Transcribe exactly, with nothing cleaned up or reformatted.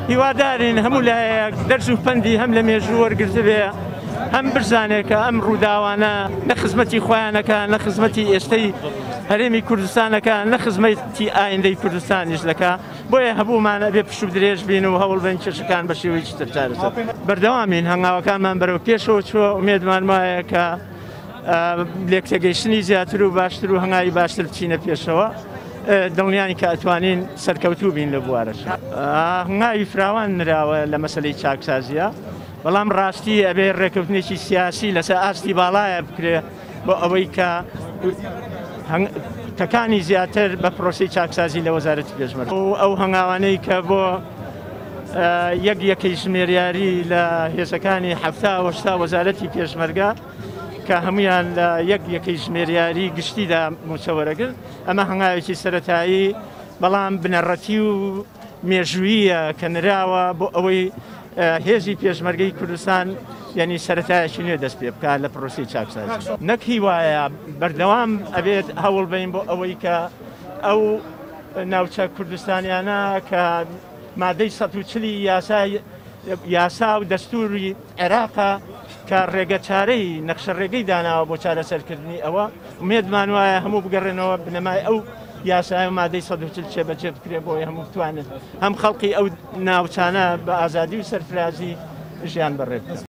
هیوادارین هەموو لایەک دەرس و پەندی هەم لە مێژوو وەرگرتبێ هەم بزانێکە ئەم ڕووداوانە نە خزمەتی خۆیانەکە نە خزمەتی ئێستەی هەرێمی کوردستانەکە نە خزمەتی ئایندەی کوردستانیش دەکا بۆیە هەبوومانە بێ پشت و درێژ بین و هەوڵ بن کێشەکان بە شێوەیەکی تر چارەسەر بەردەوامین هەنگاوەکانمان بەرەو پێشەوە چووە ئومێدمان وایە کە لێکتێگەیشتنی زیاتر و باشتر و هەنگاوی باشتر بچینە پێشەوە دڵنیانی کە ئەتوانین سەرکەوتوو بین لە بوارەش هەنگاوی فراوان نراوە لە مەسەلەی چاکسازیە بەڵام ڕاستی ئەبێ ڕێکەوتنێکی سیاسی لەسەر ئاستی باڵایە بکرێ بۆ ئەوەی کە تەکانی زیاتر بە پرۆسی چاکسازی لە وەزارەتی پێشمەرگە ئەو هەنگاوانەی کە بۆ یەک یەکەی ژمێریاری لە هێزەکانی هەفتا وەشتا وەزارەتی پێشمەرگە کە هەمویان لە یەک یەکەی ژمێریاری گشتیدا موچەوەرەگرت ئەمە هەنگاوێکی سەرەتایی بەڵام بنەڕەتی و مێژوویە کە نراوە بۆ ئەوەی هێزی پێشمەرگەی کوردستان یعنی سەرەتایەکی نوێ دەست پێ بکات لە پرۆسی چاکسازی نەک هیوایە بەردەوام ئەبێت هەوڵ بین بۆ ئەوەی کە ئەو ناوچە کوردستانیانە کە مادەی سەد و چلی یاسا و دەستوری عێراقا کە ڕێگە چارەی نەخشە ڕێگەی داناوە بۆ چارەسەرکردنی ئەوە ومێدمان وایە هەموو بگەڕێنەوە بنەمای ئەو یاسای و مادەی سەد و چل چێبەجێ بکرێ بۆی هەموو بتوانێت هەم خەڵقی ئەو ناوچانە بە ئازادی و سەرفرازی ژیان بەڕێ بکەن.